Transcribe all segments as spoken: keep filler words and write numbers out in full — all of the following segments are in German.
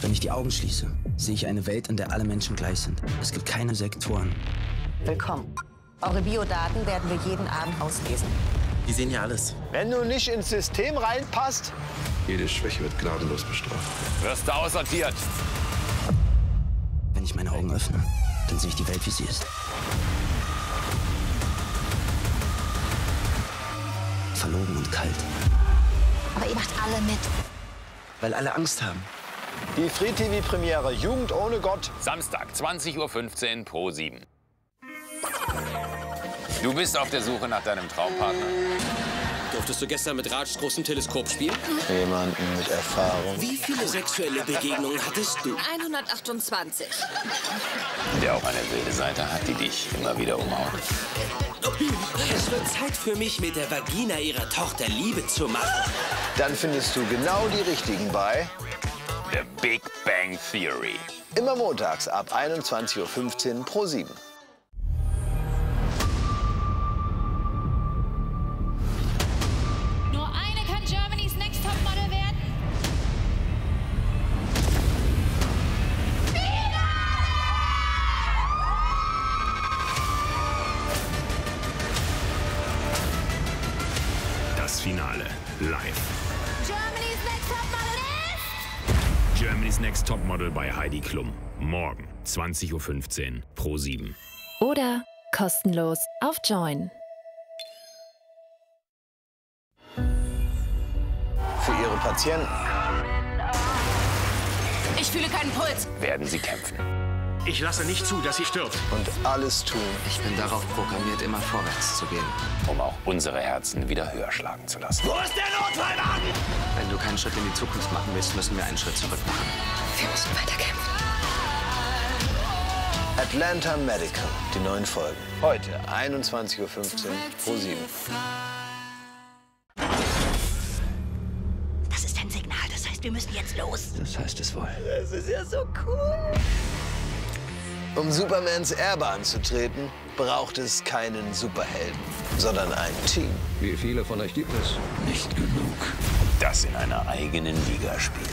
Wenn ich die Augen schließe, sehe ich eine Welt, in der alle Menschen gleich sind. Es gibt keine Sektoren. Willkommen. Eure Biodaten werden wir jeden Abend auslesen. Die sehen ja alles. Wenn du nicht ins System reinpasst, jede Schwäche wird gnadenlos bestraft. Wirst du aussortiert. Wenn ich meine Augen öffne, dann sehe ich die Welt, wie sie ist. Verlogen und kalt. Aber ihr macht alle mit. Weil alle Angst haben. die Free-T V-Premiere Jugend ohne Gott. Samstag, zwanzig Uhr fünfzehn, Pro sieben. Du bist auf der Suche nach deinem Traumpartner. Durftest du gestern mit Raj großem Teleskop spielen? Jemanden mit Erfahrung. Wie viele sexuelle Begegnungen hattest du? hundertachtundzwanzig. Der auch eine wilde Seite hat, die dich immer wieder umhaut. Es wird Zeit für mich, mit der Vagina ihrer Tochter Liebe zu machen. Dann findest du genau die richtigen bei The Big Bang Theory. immer montags ab einundzwanzig Uhr fünfzehn Pro sieben. Nur eine kann Germany's Next Topmodel werden. Das Finale live. Germany's Next Topmodel ist... Germany's Next Topmodel bei Heidi Klum. Morgen, zwanzig Uhr fünfzehn, Pro sieben. Oder kostenlos auf Join. Für ihre Patienten Ich fühle keinen Puls. Werden sie kämpfen. Ich lasse nicht zu, dass sie stirbt. und alles tun, Ich bin darauf programmiert, immer vorwärts zu gehen. Um auch unsere Herzen wieder höher schlagen zu lassen. Wo ist der Notfallwagen? Wenn du keinen Schritt in die Zukunft machen willst, müssen wir einen Schritt zurück machen. Wir müssen weiterkämpfen. Atlanta Medical, die neuen Folgen. Heute, einundzwanzig Uhr fünfzehn Pro sieben. Das ist ein Signal, das heißt, wir müssen jetzt los. Das heißt es wohl. Das ist ja so cool. Um Supermans Erbe anzutreten, braucht es keinen Superhelden, sondern ein Team. Wie viele von euch gibt es? Nicht genug. Das in einer eigenen Liga spielt.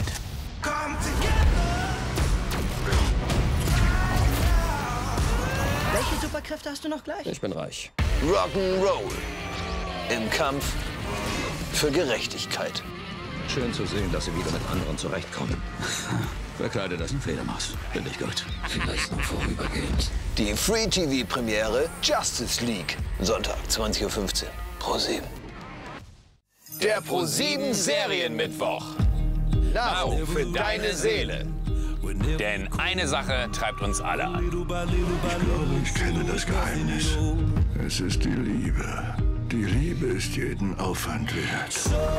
Welche Superkräfte hast du noch gleich? Ich bin reich. Rock'n'Roll im Kampf für Gerechtigkeit. Schön zu sehen, dass Sie wieder mit anderen zurechtkommen. Verkleide das in Fledermaus. Finde ich gut. Vielleicht noch vorübergehend. Die Free-T V-Premiere Justice League. Sonntag, zwanzig Uhr fünfzehn Pro sieben. Der Pro sieben Serienmittwoch. Nahrung für deine Seele. Denn eine Sache treibt uns alle an. Ich glaube, ich kenne das Geheimnis. Es ist die Liebe. Die Liebe ist jeden Aufwand wert.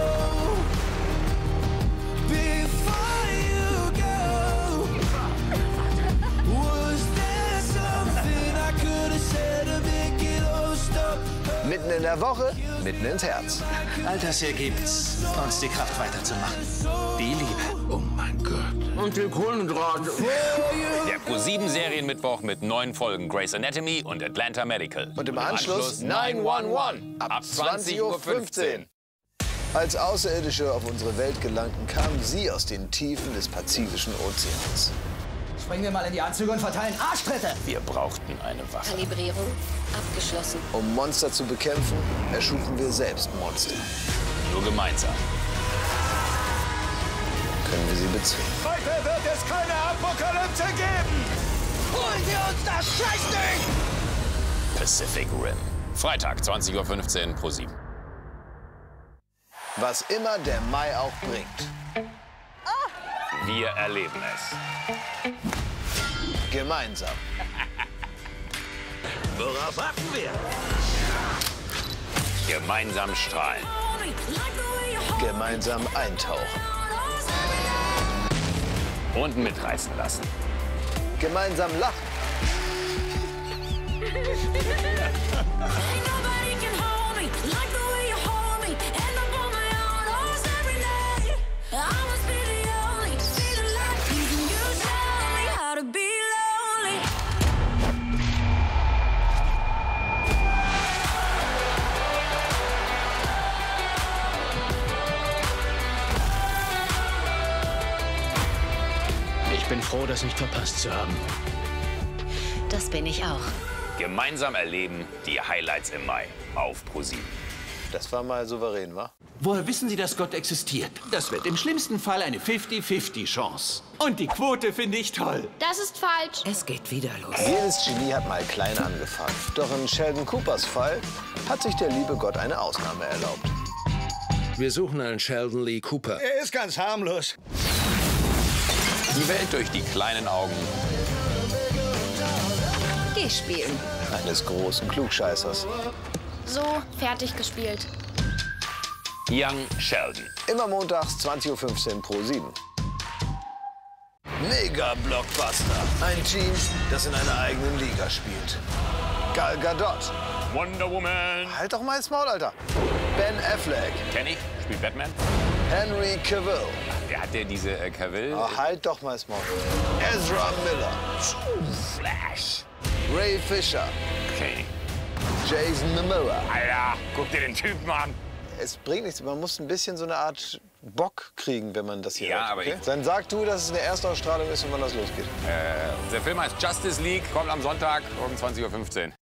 Mitten in der Woche, mitten ins Herz. All das hier gibt's, uns die Kraft weiterzumachen. Die Liebe. Oh mein Gott. Und den Kohlendraht. Der Pro sieben Serienmittwoch mit neun Folgen Grey's Anatomy und Atlanta Medical. Und im Anschluss neun eins eins ab zwanzig Uhr fünfzehn. Als Außerirdische auf unsere Welt gelangten, kamen sie aus den Tiefen des Pazifischen Ozeans. Springen wir mal in die Anzüge und verteilen Arschtritte. Wir brauchten eine Waffe. Kalibrierung abgeschlossen. Um Monster zu bekämpfen, erschufen wir selbst Monster. Nur gemeinsam. Können wir sie bezwingen. Heute wird es keine Apokalypse geben! Holen wir uns das Scheißding! Pacific Rim. Freitag, zwanzig Uhr fünfzehn, Pro sieben. Was immer der Mai auch bringt. Wir erleben es. Gemeinsam. Worauf warten wir? Gemeinsam strahlen. Gemeinsam eintauchen. Und mitreißen lassen. Gemeinsam lachen. Ich bin froh, das nicht verpasst zu haben. Das bin ich auch. Gemeinsam erleben die Highlights im Mai auf ProSieben. Das war mal souverän, wa? Woher wissen Sie, dass Gott existiert? Das wird im schlimmsten Fall eine fifty fifty Chance. Und die Quote finde ich toll. Das ist falsch. Es geht wieder los. Jedes Genie hat mal klein angefangen. Doch in Sheldon Coopers Fall hat sich der liebe Gott eine Ausnahme erlaubt. Wir suchen einen Sheldon Lee Cooper. Er ist ganz harmlos. Die Welt durch die kleinen Augen Geh spielen. Eines großen Klugscheißers. So, fertig gespielt. Young Sheldon. Immer montags zwanzig Uhr fünfzehn ProSieben. Mega-Blockbuster. Ein Team, das in einer eigenen Liga spielt. Gal Gadot. Wonder Woman. Halt doch mal ins Maul, Alter. Ben Affleck. Kenn ich, spielt Batman. Henry Cavill. Der hat ja diese äh, Cavill. Oh, halt doch mal ins Maul. Ezra Miller. Flash. Ray Fisher. Okay. Jason Momoa. Alter, guck dir den Typen an. Es bringt nichts. Man muss ein bisschen so eine Art Bock kriegen, wenn man das hier Ja, hört. aber Okay? ich- Dann sag du, dass es eine Erstausstrahlung ist und wann das losgeht. Äh, der Film heißt Justice League, kommt am Sonntag um zwanzig Uhr fünfzehn.